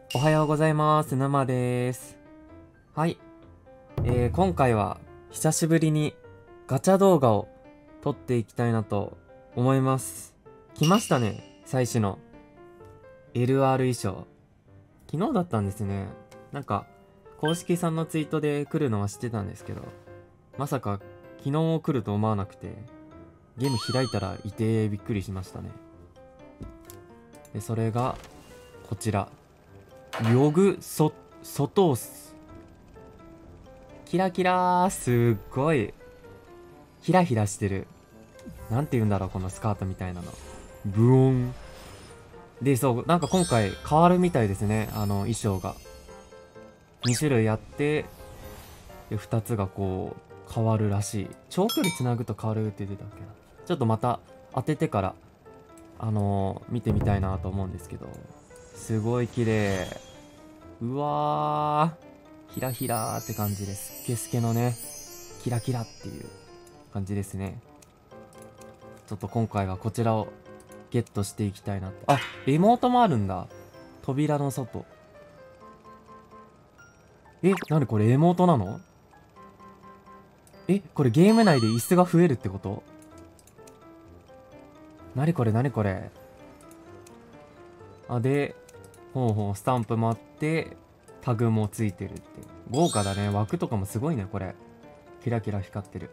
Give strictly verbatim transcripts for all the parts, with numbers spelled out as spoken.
おはようございます。沼です。はい。えー、今回は久しぶりにガチャ動画を撮っていきたいなと思います。来ましたね。最初の エルアール 衣装。昨日だったんですね。なんか、公式さんのツイートで来るのは知ってたんですけど、まさか昨日来ると思わなくて、ゲーム開いたらいてびっくりしましたね。で、それが、こちら。ヨグソ、ソトース。キラキラー、すっごい。ヒラヒラしてる。なんて言うんだろう、このスカートみたいなの。ブオン。で、そう、なんか今回変わるみたいですね。あの、衣装が。に種類あって、で、ふたつがこう、変わるらしい。長距離つなぐと変わるって言ってたっけな。ちょっとまた当ててから、あのー見てみたいなと思うんですけど。すごい綺麗。うわー。ヒラヒラーって感じです。スケスケのね、キラキラっていう感じですね。ちょっと今回はこちらをゲットしていきたいなって。あ、エモートもあるんだ。扉の外。え、なにこれエモートなの？え、これゲーム内で椅子が増えるってこと？なにこれなにこれ。あ、で、ほうほう、スタンプもあって、タグもついてるって。豪華だね。枠とかもすごいね、これ。キラキラ光ってる。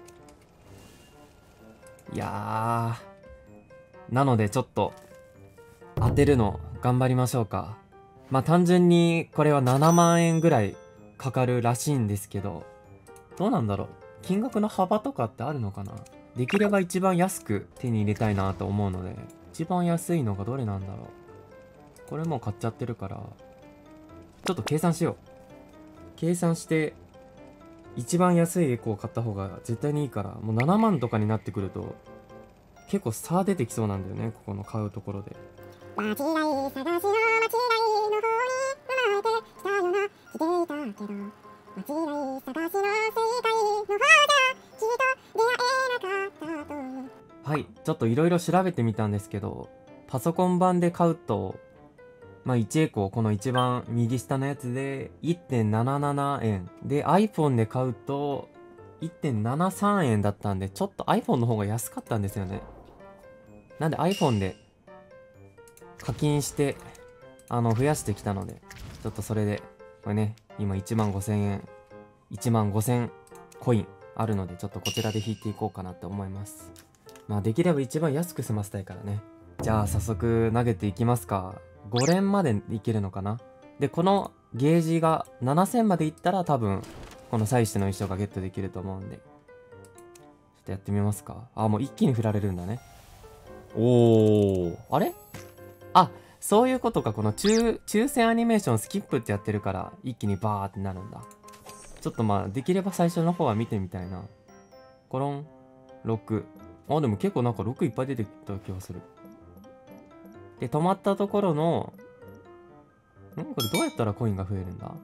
いやー。なのでちょっと、当てるの頑張りましょうか。まあ単純にこれはななまん円ぐらいかかるらしいんですけど、どうなんだろう。金額の幅とかってあるのかな。できれば一番安く手に入れたいなと思うので、一番安いのがどれなんだろう。これもう買っちゃってるから、ちょっと計算しよう。計算して、一番安いエコーを買った方が絶対にいいから、もうななまんとかになってくると、結構差出てきそうなんだよね、ここの買うところで。間違い探しの間違いの方に生まれてきたような気でいたけど、間違い探しの正解の方じゃきっと出会えなかったという。はい、ちょっといろいろ調べてみたんですけど、パソコン版で買うと、まあいちエコー、この一番右下のやつで いってんなななな 円。で、iPhone で買うと いってんななさん 円だったんで、ちょっと iPhone の方が安かったんですよね。なんで iPhone で課金して、あの、増やしてきたので、ちょっとそれで、これね、今いちまんごせんえん、いちまんごせんコインあるので、ちょっとこちらで引いていこうかなって思います。まあ、できれば一番安く済ませたいからね。じゃあ、早速投げていきますか。ご連までいけるのかな。で、このゲージがななせんまでいったら多分、この祭祀の衣装がゲットできると思うんで。ちょっとやってみますか。あ、もう一気に振られるんだね。おー。あれ？あ、そういうことか。この抽、抽選アニメーションスキップってやってるから、一気にバーってなるんだ。ちょっとまあ、できれば最初の方は見てみたいな。コロン、ろく。あ、でも結構なんかろくいっぱい出てきた気がする。で、止まったところの、んこれどうやったらコインが増えるんだ？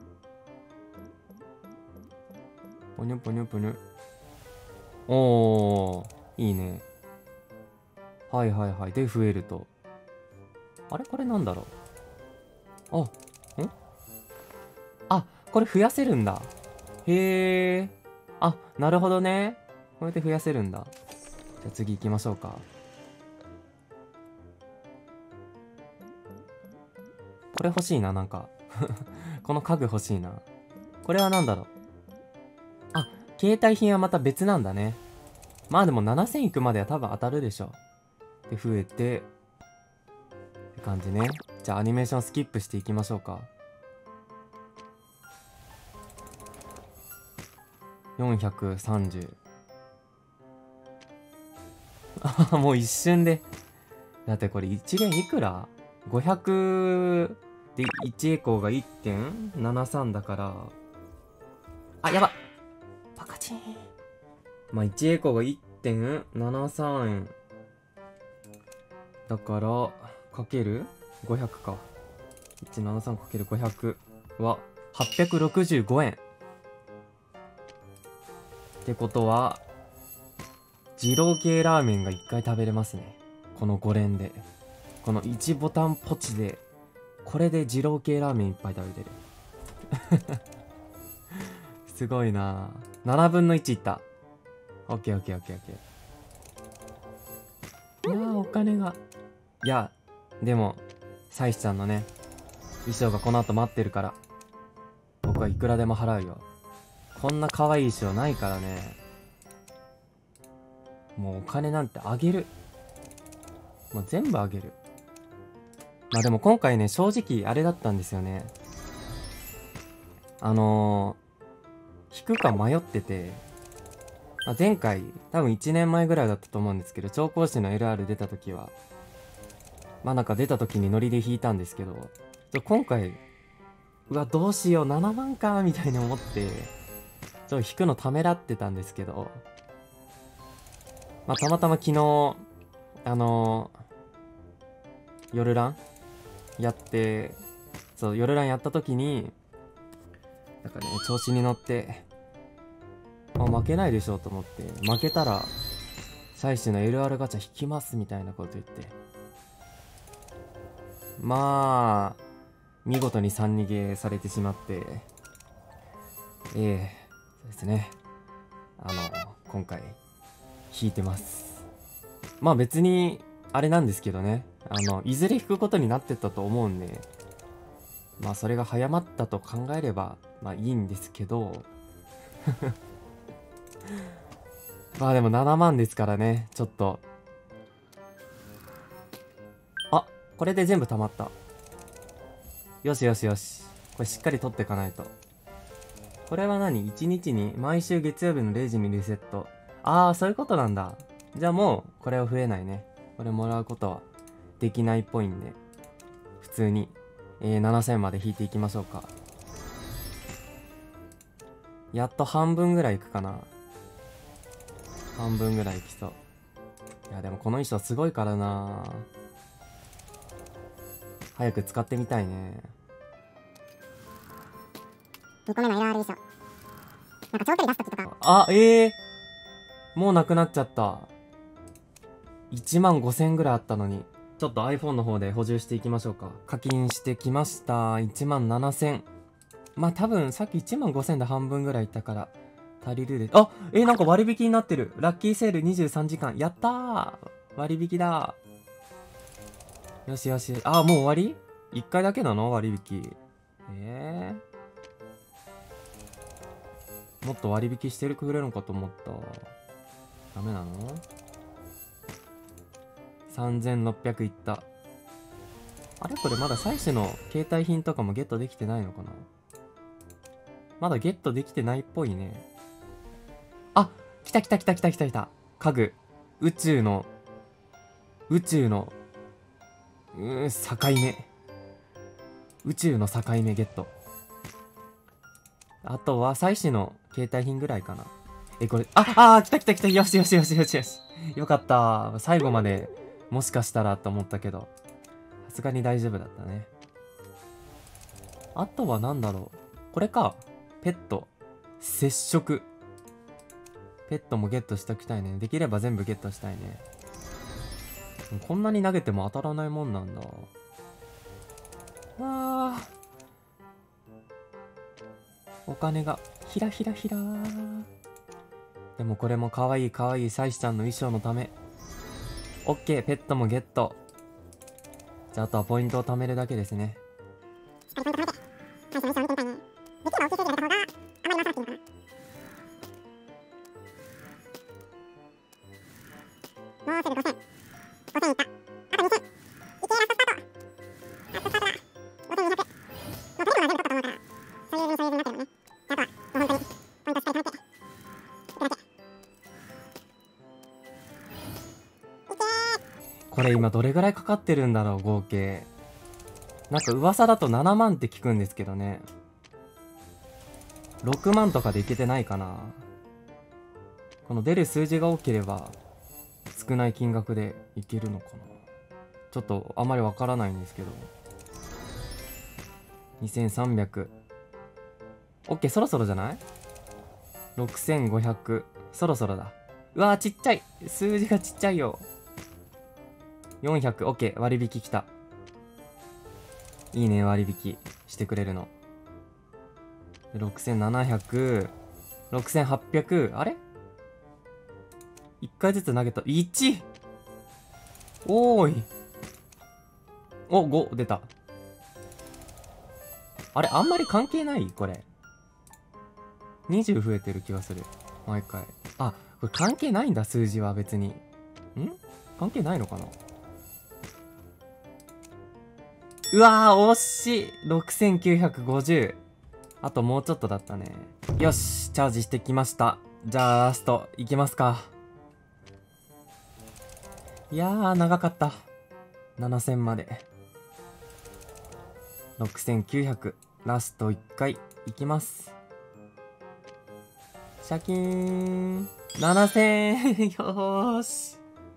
ぽにゅぽにゅぽにゅ。おー、いいね。はいはいはい。で、増えると。あれこれなんだろう。あ、んあ、これ増やせるんだ。へえ。あ、なるほどね。これで増やせるんだ。じゃあ次行きましょうか。これ欲しいな、なんか。この家具欲しいな。これは何だろう。あ、携帯品はまた別なんだね。まあでもななせんいくまでは多分当たるでしょ。で、増えて、って感じね。じゃあアニメーションスキップしていきましょうか。よんひゃくさんじゅう。あ、もう一瞬で。だってこれ一連いくら ?ごひゃく でいちエコーが いってんななさん だから。あ、やばバカチン。まあいちエコーが いってんななさん 円。だから、かけるごひゃくか。いちななさんかけるごひゃくははっぴゃくろくじゅうごえん。ってことは、二郎系ラーメンがいっかい食べれますね。このご連で。このいちボタンポチでこれで二郎系ラーメンいっぱい食べてる。すごいな。ななぶんのいちいった。オッケーオッケーオッケーオッケー。いやー、お金が。いや、でも、サイスちゃんのね、衣装がこの後待ってるから、僕はいくらでも払うよ。こんな可愛い衣装ないからね。もうお金なんてあげる。もう全部あげる。まあでも今回ね、正直あれだったんですよね。あのー、引くか迷ってて、まあ、前回、多分いちねんまえぐらいだったと思うんですけど、調香師の エルアール 出た時は、まあなんか出た時にノリで引いたんですけど、今回、うわ、どうしよう、ななまんか、みたいに思って、ちょっと引くのためらってたんですけど、まあたまたま昨日、あのー、夜ランやって、そう、夜ランやった時に、なんかね、調子に乗って、あ、負けないでしょと思って、負けたら、最終の エルアール ガチャ引きますみたいなこと言って。まあ、見事にさん逃げされてしまって、ええそうですね。あの、今回、引いてます。まあ別に、あれなんですけどね。あの、いずれ引くことになってたと思うんで、まあそれが早まったと考えれば、まあいいんですけど、まあでもななまんですからね、ちょっと。あ、これで全部溜まった。よしよしよし。これしっかり取っていかないと。これは何 ?いち 日に、毎週月曜日のれいじにリセット。ああ、そういうことなんだ。じゃあもう、これは増えないね。これもらうことはできないっぽいんで、普通に、えー、ななせんまで引いていきましょうか。やっと半分ぐらいいくかな。半分ぐらいいきそう。いや、でもこの衣装すごいからな。早く使ってみたいね。 にこめの エルアール 衣装。なんか長距離出すときとか。 あ、ええー、もうなくなっちゃった。いちまんごせんぐらいあったのに。ちょっと iPhone の方で補充していきましょうか。課金してきました。いちまんななせん。まあ多分さっきいちまんごせんで半分ぐらいいったから足りるで。あ、えー、なんか割引になってる。ラッキーセールにじゅうさんじかん。やったー、割引だ。よしよし。あ、もう終わり ?いっ 回だけなの割引。えー、もっと割引してるくれるのかと思った。ダメなの ?さんぜんろっぴゃく いった。あれこれまだ採取の携帯品とかもゲットできてないのかな。まだゲットできてないっぽいね。あ、来た来た来た来た来た来た。家具。宇宙の、宇宙の、うーん、境目。宇宙の境目ゲット。あとは、採取の携帯品ぐらいかな。え、これ、あ、あー、来た来た来た。よしよしよしよしよし。よかった。最後まで、もしかしたらと思ったけど、さすがに大丈夫だったね。あとは何だろう。これか。ペット。接触。ペットもゲットしときたいね。できれば全部ゲットしたいね。こんなに投げても当たらないもんなんだ。あー。お金が、ひらひらひらー。でもこれもかわいいかわいいサイシちゃんの衣装のため。オッケー、ペットもゲット。じゃああとはポイントを貯めるだけですね。 しっかりポイント貯めて、最初の衣装を見てみたいね。できれば大きい数字が出た方が、あんまり回さなくていいのかな。もうすぐごせん。ごせんいった。あとにせん。いけ、ラストスタート。ラストスタートだ。ごせんにひゃく。もうとりあえずは全部取ったと思うから、そういう、そういう順になってるのね。あとは、もう本当に、ポイントしっかり貯めて、いくだけ。 これ今どれぐらいかかってるんだろう、合計。なんか噂だとななまんって聞くんですけどね。ろくまんとかでいけてないかな。この出る数字が多ければ、少ない金額でいけるのかな。ちょっとあまりわからないんですけど。にせんさんびゃく。オッケー、そろそろじゃない ?ろくせんごひゃく。そろそろだ。うわー、ちっちゃい。数字がちっちゃいよ。よんひゃく。オッケー、割引きた。 いいね、割引してくれるの。ろくせんななひゃく、ろくせんはっぴゃく、あれ ?いっ 回ずつ投げた。いち! おーい。お、ご出た。あれ、あんまり関係ないこれ。にじゅう増えてる気がする。毎回。あ、これ関係ないんだ、数字は別に。ん関係ないのかな。うわー、惜しい !ろくせんきゅうひゃくごじゅう。あともうちょっとだったね。よし、チャージしてきました。じゃあ、ラスト、いきますか。いやー、長かった。ななせんまで。ろくせんきゅうひゃく。ラストいっかい、いきます。シャキーン。ななせん よーし。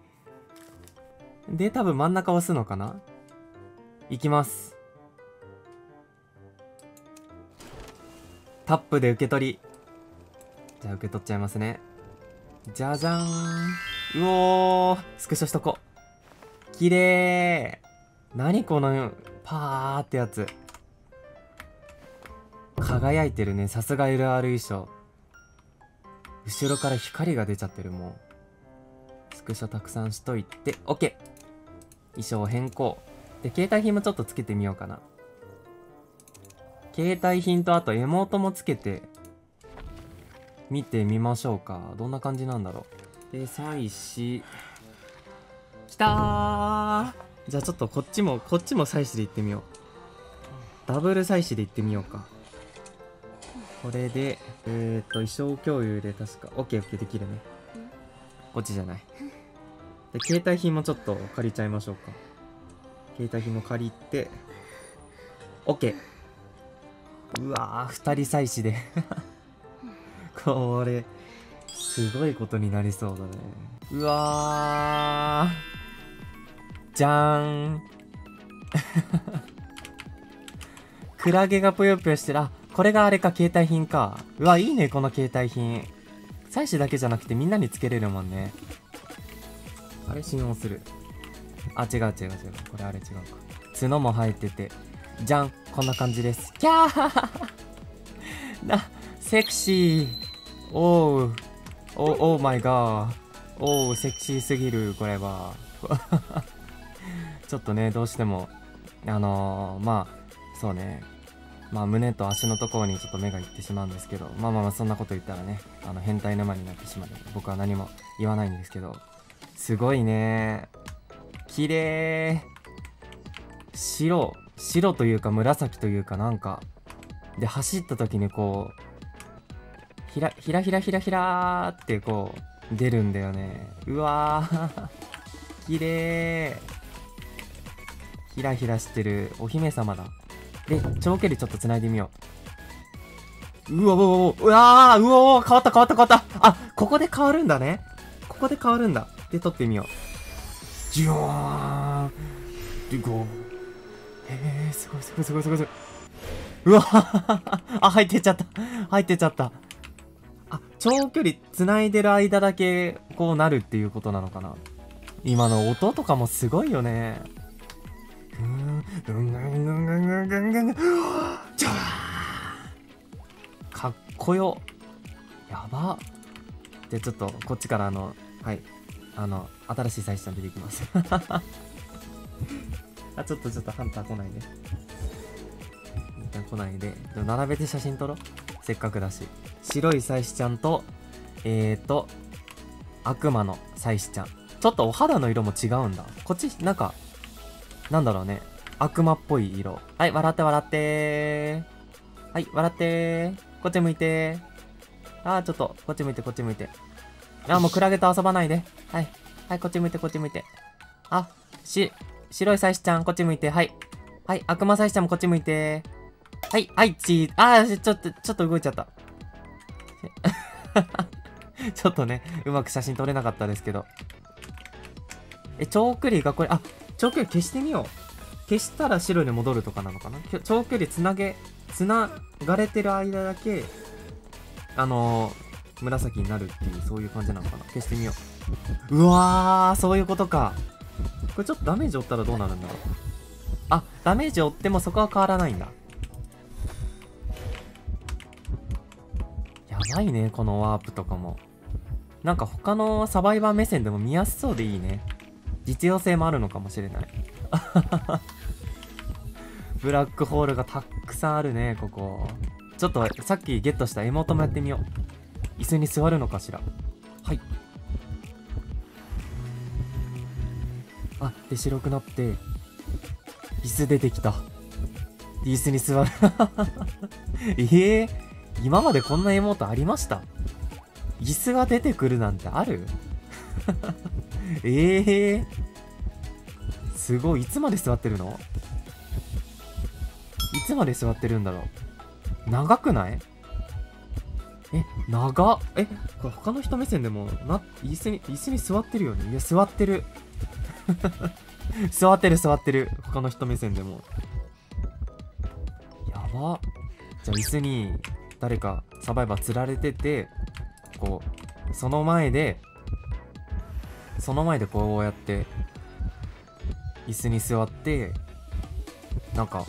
で、多分真ん中押すのかな。いきます。タップで受け取り。じゃあ受け取っちゃいますね。じゃじゃーん。うおー、スクショしとこう。きれー。何このパーってやつ。輝いてるね。さすが エルアール 衣装。後ろから光が出ちゃってる。もうスクショたくさんしといて OK。 衣装変更で、携帯品もちょっとつけてみようかな。携帯品とあとエモートもつけて見てみましょうか。どんな感じなんだろう。で、祭祀きたー。じゃあちょっとこっちもこっちも祭祀でいってみよう。ダブル祭祀でいってみようか。これでえっと衣装共有で確か OKOK できるね。こっちじゃない。で、携帯品もちょっと借りちゃいましょうか。携帯品も借りて OK。 うわー、ふたり祭祀でこれすごいことになりそうだね。うわー、じゃーんクラゲがぷよぷよしてる。あ、これがあれか、携帯品か。うわ、いいね、この携帯品。祭祀だけじゃなくてみんなにつけれるもんね。あれ、信用する。あ、違う違う違う。これあれ違うか。角も生えてて。じゃん、こんな感じです。キャーな、セクシー。おう。お、オーマイガー。おう、セクシーすぎる、これは。ちょっとね、どうしても、あのー、まあ、そうね。まあ、胸と足のところにちょっと目がいってしまうんですけど、まあまあまあ、そんなこと言ったらね、あの、変態沼になってしまうので、僕は何も言わないんですけど、すごいね。綺麗。白。白というか紫というかなんか。で、走った時にこう、ひら、ひらひらひらひらーってこう、出るんだよね。うわー。綺麗。ひらひらしてるお姫様だ。で、長距離ちょっと繋いでみよう。うわうわうわうわーうわー変わった変わった変わった。あ、ここで変わるんだね。ここで変わるんだ。で、撮ってみよう。ジュワーンで、ゴー。へえ、すごいすごいすごいすごいすごい。うわあ、入ってっちゃった。入ってっちゃった。あ、長距離繋いでる間だけ、こうなるっていうことなのかな。今の音とかもすごいよね。うーん、ぐんぐんぐんぐんぐんぐんぐんぐん。ジャー。かっこよ。やば。で、ちょっと、こっちからあの、はい。あの、新しい祭祀ちゃん出てきます。あ、ちょっとちょっとハンター来ないで。一旦来ないで。でも並べて写真撮ろう。せっかくだし。白い祭祀ちゃんと、えーと、悪魔の祭祀ちゃん。ちょっとお肌の色も違うんだ。こっち、なんか、なんだろうね。悪魔っぽい色。はい、笑って笑ってー。はい、笑ってー。こっち向いてー。あー、ちょっと、こっち向いて、こっち向いて。あ、もうクラゲと遊ばないで。はい。はい、こっち向いて、こっち向いて。あ、し、白い祭司ちゃん、こっち向いて。はい。はい、悪魔祭司ちゃんもこっち向いて。はい、はい、チー、あー、ちょっと、ちょっと動いちゃった。ちょっとね、うまく写真撮れなかったですけど。え、長距離がこれ、あ、長距離消してみよう。消したら白に戻るとかなのかな。長距離つなげ、つながれてる間だけ、あのー、紫になるっていう、そういう感じなのかな。消してみよう。うわー、そういうことか。これちょっとダメージ負ったらどうなるんだろう。 あ、ダメージを負ってもそこは変わらないんだ。やばいね、このワープとかも。なんか他のサバイバー目線でも見やすそうでいいね。実用性もあるのかもしれない。ブラックホールがたくさんあるね、ここ。ちょっとさっきゲットしたエモートもやってみよう。椅子に座るのかしら。はい。あ、で、白くなって、椅子出てきた。椅子に座る。えー、今までこんなエモートありました？椅子が出てくるなんてある？ええー、すごい。いつまで座ってるの？いつまで座ってるんだろう。長くない？え、長っ。え、これ他の人目線でも、な、椅子に、椅子に座ってるよね。いや、座ってる。座ってる、座ってる。他の人目線でも。やば。じゃあ椅子に誰かサバイバー釣られてて、こう、その前で、その前でこうやって、椅子に座って、なんか、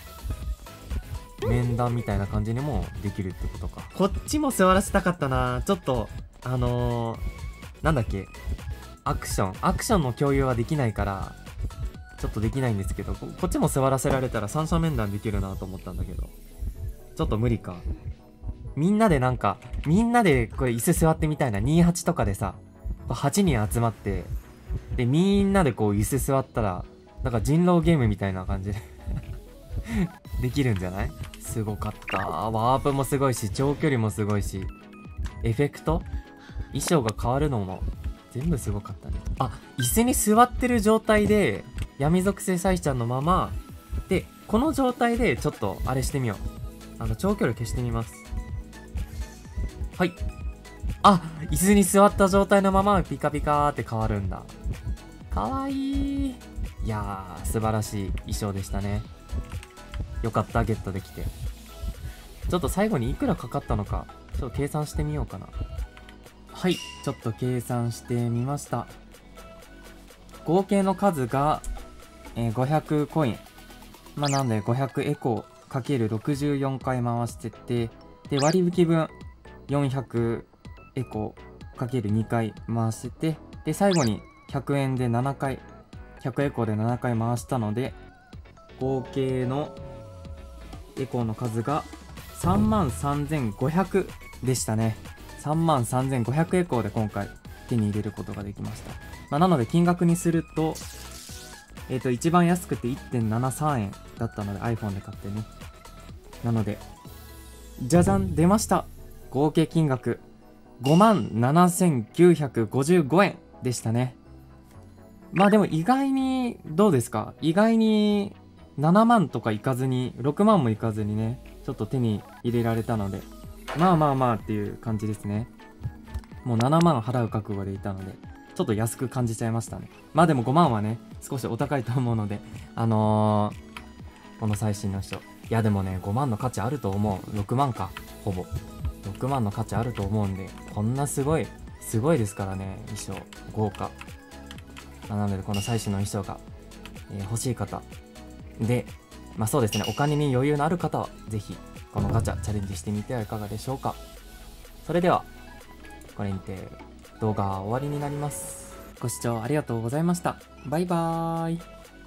面談みたいな感じにもできるってことか。こっちも座らせたかったな。ちょっと、あのー、なんだっけ、アクション。アクションの共有はできないから、ちょっとできないんですけど、こ, こっちも座らせられたら三者面談できるなと思ったんだけど、ちょっと無理か。みんなでなんか、みんなでこれ椅子座ってみたいな。にじゅうはちとかでさ、はちにん集まって、で、みんなでこう椅子座ったら、なんか人狼ゲームみたいな感じでできるんじゃない？すごかった。ワープもすごいし、長距離もすごいし、エフェクト？衣装が変わるのも全部すごかったね。あ、椅子に座ってる状態で、闇属性サイちゃんのまま、で、この状態でちょっとあれしてみよう。あの、長距離消してみます。はい。あ、椅子に座った状態のままピカピカーって変わるんだ。かわいい。いやー、素晴らしい衣装でしたね。よかった、ゲットできて。ちょっと最後にいくらかかったのか、ちょっと計算してみようかな。はい、ちょっと計算してみました。合計の数が、えー、ごひゃくコイン。まあ、なんでごひゃくエコかけるろくじゅうよんかい回してて、で、割引分よんひゃくエコかけるにかい回してて、で、最後にひゃくえんでななかい、ひゃくエコでななかい回したので、合計のエコの数がさんまんさんぜんごひゃくでしたね。さんまんさんぜんごひゃくエコで今回手に入れることができました。まあ、なので金額にすると、えっと、一番安くて いってんななさんえんだったので iPhone で買ってね。なので、じゃじゃん、出ました。合計金額ごまんななせんきゅうひゃくごじゅうごえんでしたね。まあでも意外に、どうですか？意外にななまんとかいかずに、ろくまんもいかずにね、ちょっと手に入れられたので、まあまあまあっていう感じですね。もうななまん払う覚悟でいたので、ちょっと安く感じちゃいましたね。まあでもごまんはね、少しお高いと思うので、あのー、この最新の人。いやでもね、ごまんの価値あると思う。ろくまんか、ほぼ。ろくまんの価値あると思うんで、こんなすごい、すごいですからね、衣装。豪華。まあ、なのでこの最新の衣装が、えー、欲しい方。で、まあそうですね、お金に余裕のある方は、ぜひ、このガチャチャレンジしてみてはいかがでしょうか。それでは、これにて動画は終わりになります。ご視聴ありがとうございました。バイバーイ。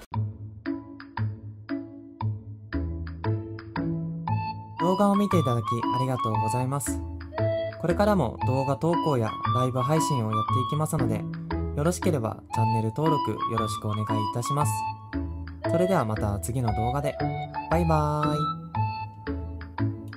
動画を見ていただきありがとうございます。これからも動画投稿やライブ配信をやっていきますので、よろしければチャンネル登録よろしくお願いいたします。それではまた次の動画で。バイバーイ。